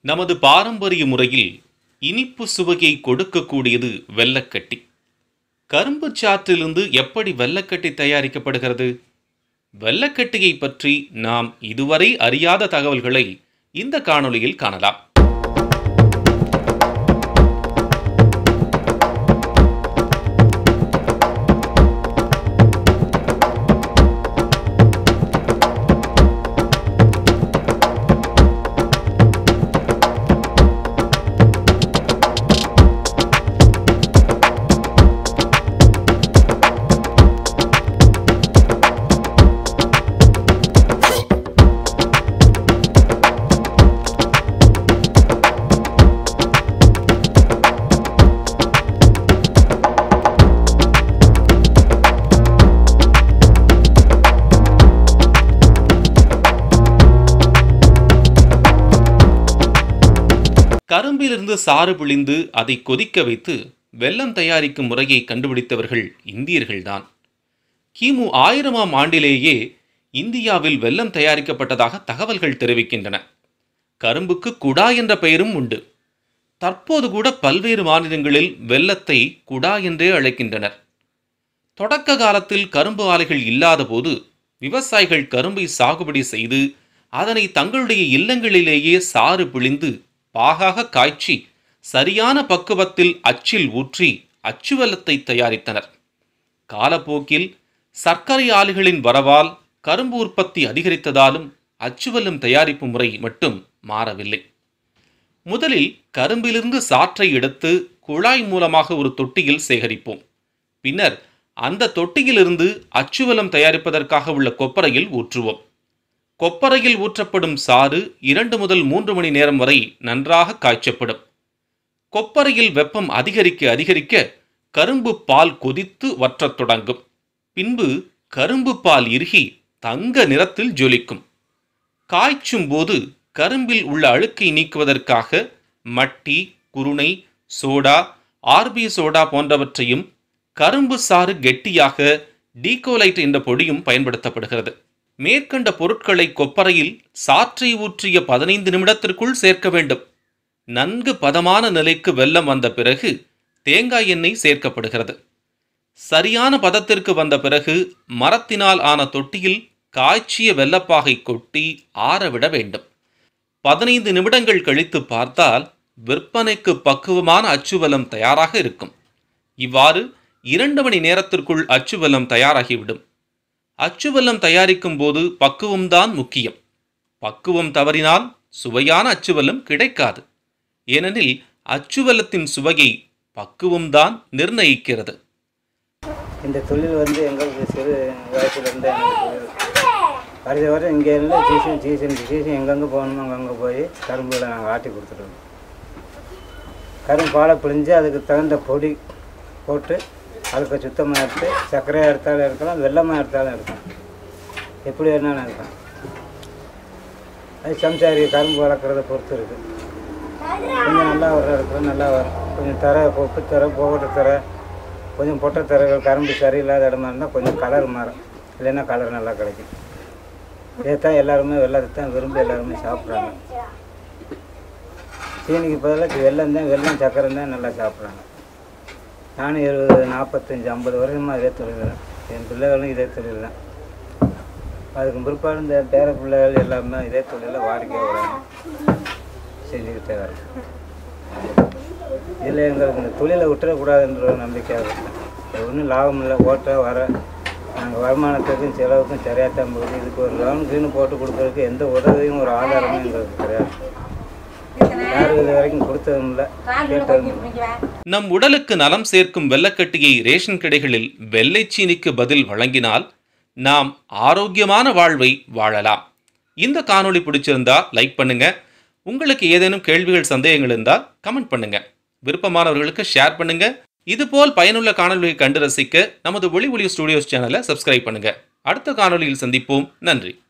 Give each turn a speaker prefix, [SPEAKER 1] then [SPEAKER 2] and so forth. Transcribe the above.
[SPEAKER 1] நமது பாரம்பரிய முறையில் இனிப்பு சுவையை கொடுக்கக்கூடியது வெல்லக்கட்டி. கரும்பு சாற்றிலிருந்து எப்படி வெல்லக்கட்டி தயாரிக்கப்படுகிறது? வெல்லக்கட்டியை பற்றி நாம் இதுவரை அறியாத தகவல்களை இந்த காணொளியில் காணலாம். கரும்பிலிருந்து சாறு பிழிந்து அதை கொதிக்க வைத்து வெல்லம் தயாரிக்கும் முறையை கண்டுபிடித்தவர்கள் இந்தியர்கள்தான். கிமு 1000ஆம் ஆண்டிலேயே இந்தியாவில் வெல்லம் தயாரிக்கப்பட்டதாக தகவல்கள் தெரிவிக்கின்றன. கரும்புக்கு குடா என்ற பெயரும் உண்டு. தற்போது கூட பல்வேறு மாநிலங்களில் வெல்லத்தை குடா என்றே அழைக்கின்றனர். தொடக்க காலத்தில் கரும்பு ஆலைகள் இல்லாத போது விவசாயிகள் கரும்பை சாகுபடி செய்து அதனை தங்களுடைய இல்லங்களிலேயே சாறு பிழிந்து பாகாக காய்ச்சி சரியான பக்குவத்தில் அச்சில் ஊற்றி அச்சு வெல்லத்தை தயாரித்தனர். காலப்போக்கில் சர்க்கரை ஆலைகளின் வரவால் கரும்பு உற்பத்தி அதிகரித்ததாலும் அச்சு வெல்லம் தயாரிப்பு முறை மட்டும் மாறவில்லை. முதலில் கரும்பிலிருந்து சாற்றை எடுத்து குழாய் மூலமாக ஒரு தொட்டியில் சேகரிப்போம். பின்னர் அந்த தொட்டியிலிருந்து அச்சு வெல்லம் தயாரிப்பதற்காக உள்ள கொப்பரையில் ஊற்றுவோம். கொப்பரையில் ஊற்றப்படும் சாறு 2 முதல் 3 மணி நேரம் வரை நன்றாக காய்ச்சப்படும். கொப்பரையில் வெப்பம் அதிகரிக்க அதிகரிக்க கரும்பு பால் கொதித்து வற்றத் தொடங்கும். பின்பு கரும்பு பால் இறுகி தங்க நிறத்தில் ஜொலிக்கும். காய்ச்சும் போது கரும்பில் உள்ள அழுக்கை நீக்குவதற்காக மட்டி, குருணை, சோடா, ஆர்பி சோடா போன்றவற்றையும் கரும்பு சாறு கெட்டியாக டீகோலைட் என்ற பொடியும் பயன்படுத்தப்படுகிறது. மேற்கண்ட பொருட்களை கொப்பரையில் சாற்றை ஊற்றிய 15 நிமிடத்திற்குள் சேர்க்க வேண்டும். நன்கு பதமான நிலைக்கு வெல்லம் வந்த பிறகு தேங்காய் எண்ணெய் சேர்க்கப்படுகிறது. சரியான பதத்திற்கு வந்த பிறகு மரத்தினால் ஆன தொட்டியில் காய்ச்சிய வெல்லப்பாகை கொட்டி ஆறவிட வேண்டும். 15 நிமிடங்கள் கழித்து பார்த்தால் விற்பனைக்கு பக்குவமான அச்சு வெல்லம் தயாராக இருக்கும். இவ்வாறு 2 மணி நேரத்திற்குள் அச்சு வெல்லம் தயாராகிவிடும். அச்சு வெல்லம் தயாரிக்கும் போது பக்குவம்தான் முக்கியம். பக்குவம் தவறினால் சுவையான அச்சு வெல்லம் கிடைக்காது. ஏனெனில் அச்சு வெல்லத்தின் சுவையை பக்குவம்தான் நிர்ணயிக்கிறது.
[SPEAKER 2] இந்த தொழில் எங்களுக்கு சிறு வயசுலேருந்து வருஷ வருஷம் இங்கே இருந்து சீசன் எங்கெங்கே போகணுமோ அங்கங்கே போய் கரும்புகளை நாங்கள் ஆட்டி கொடுத்துருவோம். கரும்பு பாலை பிழிஞ்சு அதுக்கு தகுந்த பொடி போட்டு அதுக்கு சுத்தமாக எடுத்து சர்க்கரையாக எடுத்தாலும் இருக்கலாம், வெல்லமாக எடுத்தாலும் இருக்கலாம், எப்படி வேணாலும் இருக்கலாம். அது சம்சாரி கரும்பு வளர்க்குறத பொறுத்து இருக்குது. கொஞ்சம் நல்லா வர இடத்துல நல்லா வரும். கொஞ்சம் பொப்பு தர, புகட்டு தர, கொஞ்சம் பொட்டை தரைகள் கரும்பு சரியில்லாத இடமா இருந்தால் கொஞ்சம் கலர் மாறும், இல்லைன்னா கலர் நல்லா கிடைக்கும். இதைத்தான் எல்லாருமே வெல்லத்தை தான் விரும்பி எல்லாருமே சாப்பிட்றாங்க. சீனிக்கு பதிலாக வெல்லம் சர்க்கரை தான் நல்லா சாப்பிட்றாங்க. நானும் 20, 45, 50 வருஷமாக இதே தொழில் தான். என் பிள்ளைகளும் இதே தொழில் தான். அதுக்கு பிற்பாடு இந்த பேர பிள்ளைகள் எல்லாமே இதே தொழிலில் வாடிக்கையாக வராங்க, செஞ்சுக்கிட்டே வராங்க. இதில் எங்களுக்கு இந்த தொழிலை விட்டுறக்கூடாதுன்ற ஒரு நம்பிக்கையாக இருக்கும். ஒன்றும் லாபம் இல்லை, ஓட்ட வர நாங்கள் வருமானத்துக்கும் செலவுக்கும் சரியாக தான் போகுது. இதுக்கு ஒரு லோன் கீனு போட்டு கொடுக்குறதுக்கு எந்த உதவியும் ஒரு ஆதாரமும் எங்களுக்கு கிடையாது.
[SPEAKER 1] நம் உடலுக்கு நலம் சேர்க்கும் வெல்லக்கட்டியை ரேஷன் கடைகளில் வெள்ளை சீனிக்கு பதில் வழங்கினால் நாம் ஆரோக்கியமான வாழ்வை வாழலாம். இந்த காணொளி பிடிச்சிருந்தா லைக் பண்ணுங்க. உங்களுக்கு ஏதேனும் கேள்விகள், சந்தேகங்கள் இருந்தால் கமெண்ட் பண்ணுங்க. விருப்பமானவர்களுக்கு ஷேர் பண்ணுங்க. இதுபோல் பயனுள்ள காணொளியை கண்டு ரசிக்க நமது ஒளி ஒளி ஸ்டுடியோஸ் சேனலை சப்ஸ்கிரைப் பண்ணுங்க. அடுத்த காணொளியில் சந்திப்போம். நன்றி.